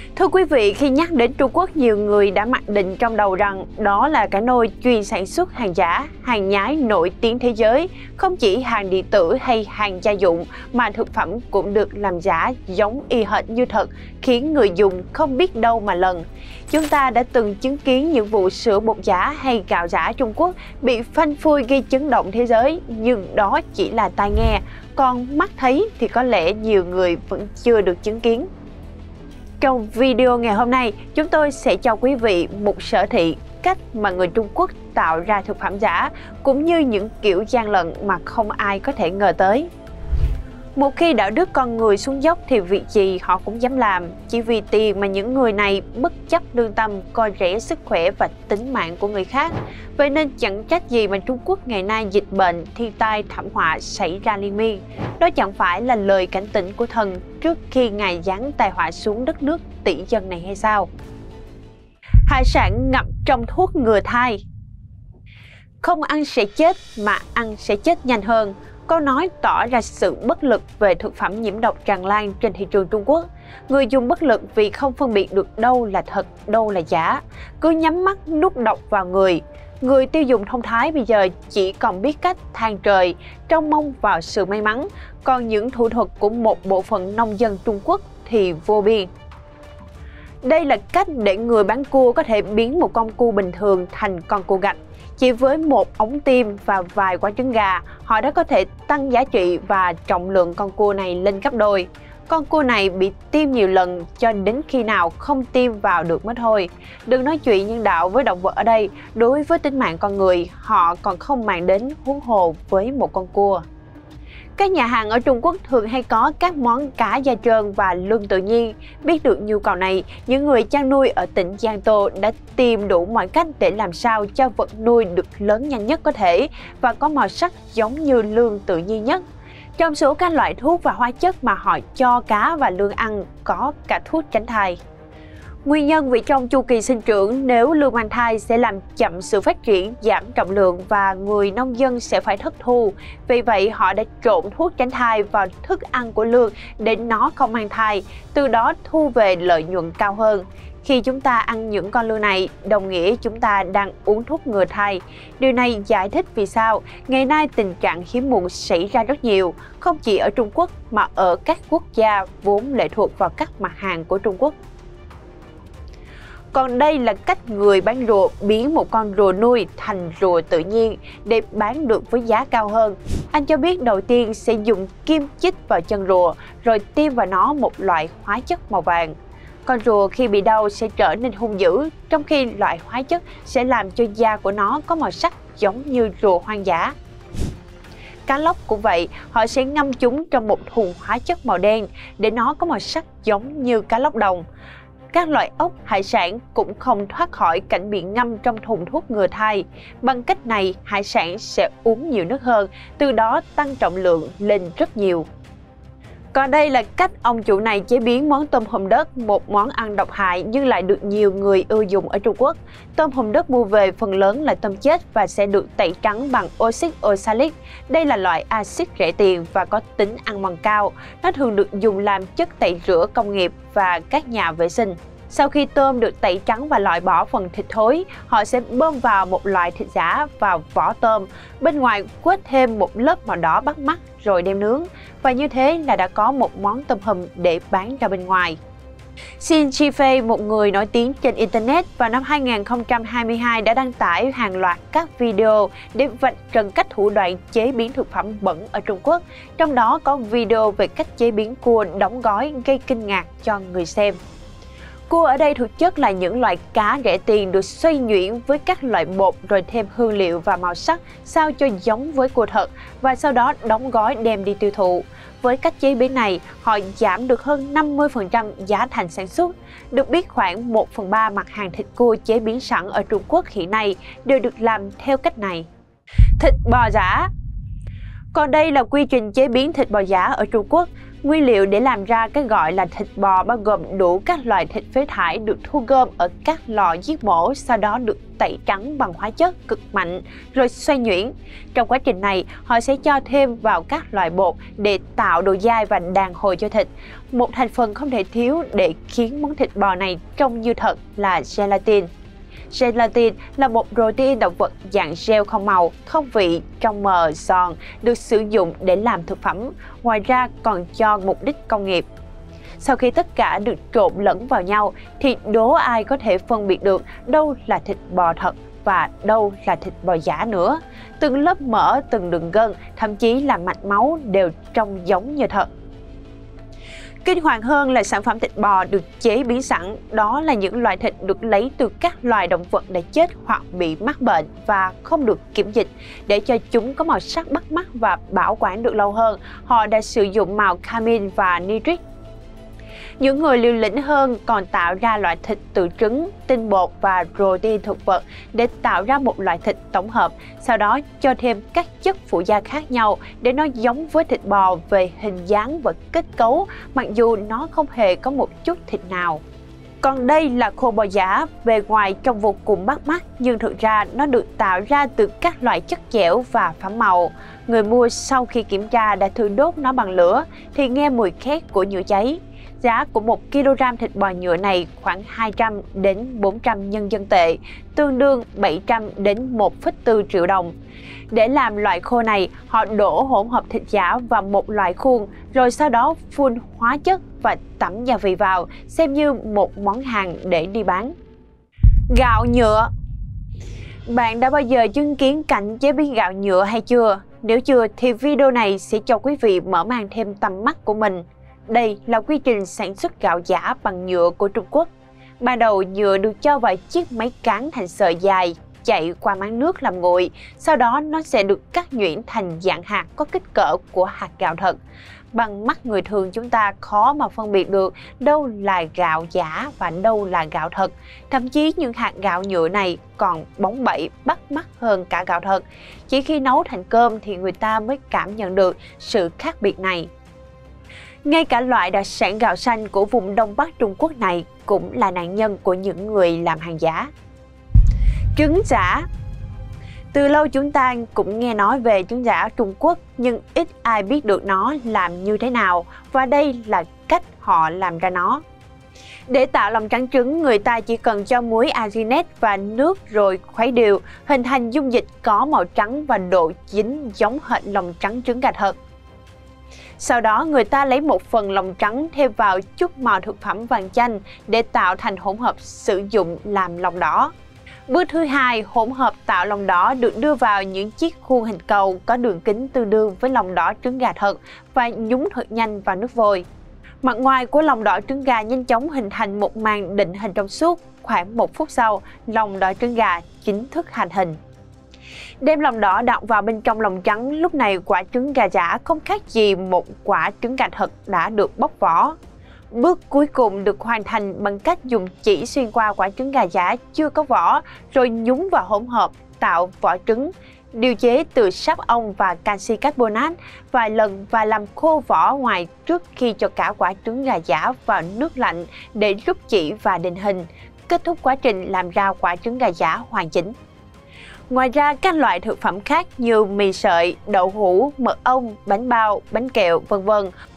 Thưa quý vị, khi nhắc đến Trung Quốc, nhiều người đã mặc định trong đầu rằng đó là cái nôi chuyên sản xuất hàng giả, hàng nhái nổi tiếng thế giới. Không chỉ hàng điện tử hay hàng gia dụng mà thực phẩm cũng được làm giả giống y hệt như thật, khiến người dùng không biết đâu mà lần. Chúng ta đã từng chứng kiến những vụ sữa bột giả hay gạo giả Trung Quốc bị phanh phui gây chấn động thế giới, nhưng đó chỉ là tai nghe, còn mắt thấy thì có lẽ nhiều người vẫn chưa được chứng kiến. Trong video ngày hôm nay, chúng tôi sẽ cho quý vị một sở thị cách mà người Trung Quốc tạo ra thực phẩm giả, cũng như những kiểu gian lận mà không ai có thể ngờ tới. Một khi đạo đức con người xuống dốc thì việc gì họ cũng dám làm, chỉ vì tiền mà những người này bất chấp lương tâm, coi rẻ sức khỏe và tính mạng của người khác. Vậy nên chẳng trách gì mà Trung Quốc ngày nay dịch bệnh, thiên tai, thảm họa xảy ra liên miên. Đó chẳng phải là lời cảnh tỉnh của thần trước khi Ngài giáng tai họa xuống đất nước tỷ dân này hay sao? Hải sản ngậm trong thuốc ngừa thai. Không ăn sẽ chết mà ăn sẽ chết nhanh hơn. Câu nói tỏ ra sự bất lực về thực phẩm nhiễm độc tràn lan trên thị trường Trung Quốc. Người dùng bất lực vì không phân biệt được đâu là thật, đâu là giả, cứ nhắm mắt nuốt độc vào người. Người tiêu dùng thông thái bây giờ chỉ còn biết cách than trời, trông mong vào sự may mắn, còn những thủ thuật của một bộ phận nông dân Trung Quốc thì vô biên. Đây là cách để người bán cua có thể biến một con cua bình thường thành con cua gạch. Chỉ với một ống tim và vài quả trứng gà, họ đã có thể tăng giá trị và trọng lượng con cua này lên gấp đôi. Con cua này bị tiêm nhiều lần cho đến khi nào không tiêm vào được mới thôi. Đừng nói chuyện nhân đạo với động vật ở đây, đối với tính mạng con người, họ còn không màng đến, huống hồ với một con cua. Các nhà hàng ở Trung Quốc thường hay có các món cá da trơn và lươn tự nhiên. Biết được nhu cầu này, những người chăn nuôi ở tỉnh Giang Tô đã tìm đủ mọi cách để làm sao cho vật nuôi được lớn nhanh nhất có thể và có màu sắc giống như lươn tự nhiên nhất. Trong số các loại thuốc và hóa chất mà họ cho cá và lươn ăn có cả thuốc tránh thai. Nguyên nhân vì trong chu kỳ sinh trưởng, nếu lươn mang thai sẽ làm chậm sự phát triển, giảm trọng lượng và người nông dân sẽ phải thất thu. Vì vậy, họ đã trộn thuốc tránh thai vào thức ăn của lươn để nó không mang thai, từ đó thu về lợi nhuận cao hơn. Khi chúng ta ăn những con lươn này, đồng nghĩa chúng ta đang uống thuốc ngừa thai. Điều này giải thích vì sao ngày nay tình trạng hiếm muộn xảy ra rất nhiều, không chỉ ở Trung Quốc mà ở các quốc gia vốn lệ thuộc vào các mặt hàng của Trung Quốc. Còn đây là cách người bán rùa biến một con rùa nuôi thành rùa tự nhiên để bán được với giá cao hơn. Anh cho biết đầu tiên sẽ dùng kim chích vào chân rùa rồi tiêm vào nó một loại hóa chất màu vàng. Con rùa khi bị đau sẽ trở nên hung dữ, trong khi loại hóa chất sẽ làm cho da của nó có màu sắc giống như rùa hoang dã. Cá lóc cũng vậy, họ sẽ ngâm chúng trong một thùng hóa chất màu đen để nó có màu sắc giống như cá lóc đồng. Các loại ốc, hải sản cũng không thoát khỏi cảnh bị ngâm trong thùng thuốc ngừa thai. Bằng cách này, hải sản sẽ uống nhiều nước hơn, từ đó tăng trọng lượng lên rất nhiều. Còn đây là cách ông chủ này chế biến món tôm hùm đất, một món ăn độc hại nhưng lại được nhiều người ưa dùng ở Trung Quốc. Tôm hùm đất mua về phần lớn là tôm chết và sẽ được tẩy trắng bằng oxit oxalic. Đây là loại axit rẻ tiền và có tính ăn mòn cao. Nó thường được dùng làm chất tẩy rửa công nghiệp và các nhà vệ sinh. Sau khi tôm được tẩy trắng và loại bỏ phần thịt thối, họ sẽ bơm vào một loại thịt giả vào vỏ tôm. Bên ngoài quết thêm một lớp màu đỏ bắt mắt rồi đem nướng. Và như thế là đã có một món tôm hùm để bán ra bên ngoài. Xin Chifei, một người nổi tiếng trên Internet, vào năm 2022 đã đăng tải hàng loạt các video để vạch trần cách thủ đoạn chế biến thực phẩm bẩn ở Trung Quốc. Trong đó có video về cách chế biến cua đóng gói gây kinh ngạc cho người xem. Cua ở đây thực chất là những loại cá rẻ tiền được xay nhuyễn với các loại bột rồi thêm hương liệu và màu sắc sao cho giống với cua thật và sau đó đóng gói đem đi tiêu thụ. Với cách chế biến này, họ giảm được hơn 50% giá thành sản xuất. Được biết khoảng 1/3 mặt hàng thịt cua chế biến sẵn ở Trung Quốc hiện nay đều được làm theo cách này. Thịt bò giả. Còn đây là quy trình chế biến thịt bò giả ở Trung Quốc. Nguyên liệu để làm ra cái gọi là thịt bò bao gồm đủ các loại thịt phế thải được thu gom ở các lò giết mổ, sau đó được tẩy trắng bằng hóa chất cực mạnh rồi xoay nhuyễn. Trong quá trình này, họ sẽ cho thêm vào các loại bột để tạo độ dai và đàn hồi cho thịt. Một thành phần không thể thiếu để khiến món thịt bò này trông như thật là gelatin. Gelatin là một protein động vật dạng gel không màu, không vị, trong mờ, giòn, được sử dụng để làm thực phẩm, ngoài ra còn cho mục đích công nghiệp. Sau khi tất cả được trộn lẫn vào nhau thì đố ai có thể phân biệt được đâu là thịt bò thật và đâu là thịt bò giả nữa. Từng lớp mỡ, từng đường gân, thậm chí là mạch máu đều trông giống như thật. Kinh hoàng hơn là sản phẩm thịt bò được chế biến sẵn, đó là những loại thịt được lấy từ các loài động vật đã chết hoặc bị mắc bệnh và không được kiểm dịch. Để cho chúng có màu sắc bắt mắt và bảo quản được lâu hơn, họ đã sử dụng màu camin và nitric. Những người liều lĩnh hơn còn tạo ra loại thịt từ trứng, tinh bột và protein thực vật để tạo ra một loại thịt tổng hợp, sau đó cho thêm các chất phụ gia khác nhau để nó giống với thịt bò về hình dáng và kết cấu, mặc dù nó không hề có một chút thịt nào. Còn đây là khô bò giả, bề ngoài trông vô cùng bắt mắt nhưng thực ra nó được tạo ra từ các loại chất dẻo và phẩm màu. Người mua sau khi kiểm tra đã thử đốt nó bằng lửa thì nghe mùi khét của nhựa cháy. Giá của 1 kg thịt bò nhựa này khoảng 200 đến 400 nhân dân tệ, tương đương 700 đến 1,4 triệu đồng. Để làm loại khô này, họ đổ hỗn hợp thịt giả vào một loại khuôn, rồi sau đó phun hóa chất và tẩm gia vị vào, xem như một món hàng để đi bán. Gạo nhựa. Bạn đã bao giờ chứng kiến cảnh chế biến gạo nhựa hay chưa? Nếu chưa thì video này sẽ cho quý vị mở mang thêm tầm mắt của mình. Đây là quy trình sản xuất gạo giả bằng nhựa của Trung Quốc. Ban đầu nhựa được cho vào chiếc máy cán thành sợi dài, chạy qua máng nước làm nguội, sau đó nó sẽ được cắt nhuyễn thành dạng hạt có kích cỡ của hạt gạo thật. Bằng mắt người thường chúng ta khó mà phân biệt được đâu là gạo giả và đâu là gạo thật. Thậm chí những hạt gạo nhựa này còn bóng bẩy bắt mắt hơn cả gạo thật. Chỉ khi nấu thành cơm thì người ta mới cảm nhận được sự khác biệt này. Ngay cả loại đặc sản gạo xanh của vùng Đông Bắc Trung Quốc này cũng là nạn nhân của những người làm hàng giả. Trứng giả. Từ lâu chúng ta cũng nghe nói về trứng giả Trung Quốc nhưng ít ai biết được nó làm như thế nào và đây là cách họ làm ra nó. Để tạo lòng trắng trứng, người ta chỉ cần cho muối arginate và nước rồi khuấy đều, hình thành dung dịch có màu trắng và độ chín giống hệt lòng trắng trứng gà thật. Sau đó người ta lấy một phần lòng trắng thêm vào chút màu thực phẩm vàng chanh để tạo thành hỗn hợp sử dụng làm lòng đỏ. Bước thứ hai, hỗn hợp tạo lòng đỏ được đưa vào những chiếc khuôn hình cầu có đường kính tương đương với lòng đỏ trứng gà thật và nhúng thật nhanh vào nước vôi. Mặt ngoài của lòng đỏ trứng gà nhanh chóng hình thành một màng định hình trong suốt. Khoảng 1 phút sau, lòng đỏ trứng gà chính thức thành hình. Đem lòng đỏ đặt vào bên trong lòng trắng, lúc này quả trứng gà giả không khác gì một quả trứng gà thật đã được bóc vỏ. Bước cuối cùng được hoàn thành bằng cách dùng chỉ xuyên qua quả trứng gà giả chưa có vỏ, rồi nhúng vào hỗn hợp tạo vỏ trứng, điều chế từ sáp ong và canxi carbonate vài lần và làm khô vỏ ngoài trước khi cho cả quả trứng gà giả vào nước lạnh để rút chỉ và định hình, kết thúc quá trình làm ra quả trứng gà giả hoàn chỉnh. Ngoài ra, các loại thực phẩm khác như mì sợi, đậu hũ, mật ong, bánh bao, bánh kẹo, v.v.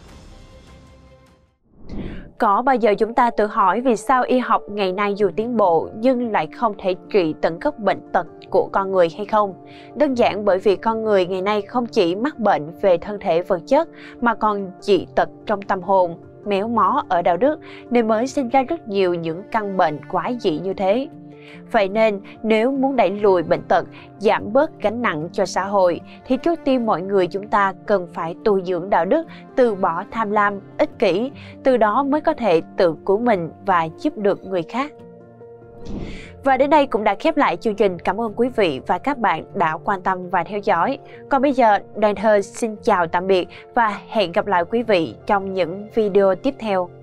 Có bao giờ chúng ta tự hỏi vì sao y học ngày nay dù tiến bộ nhưng lại không thể trị tận gốc bệnh tật của con người hay không? Đơn giản bởi vì con người ngày nay không chỉ mắc bệnh về thân thể vật chất mà còn dị tật trong tâm hồn, méo mó ở đạo đức nên mới sinh ra rất nhiều những căn bệnh quái dị như thế. Vậy nên, nếu muốn đẩy lùi bệnh tật, giảm bớt gánh nặng cho xã hội, thì trước tiên mọi người chúng ta cần phải tu dưỡng đạo đức, từ bỏ tham lam, ích kỷ, từ đó mới có thể tự cứu mình và giúp được người khác. Và đến đây cũng đã khép lại chương trình. Cảm ơn quý vị và các bạn đã quan tâm và theo dõi. Còn bây giờ, Đoàn Thơ xin chào tạm biệt và hẹn gặp lại quý vị trong những video tiếp theo.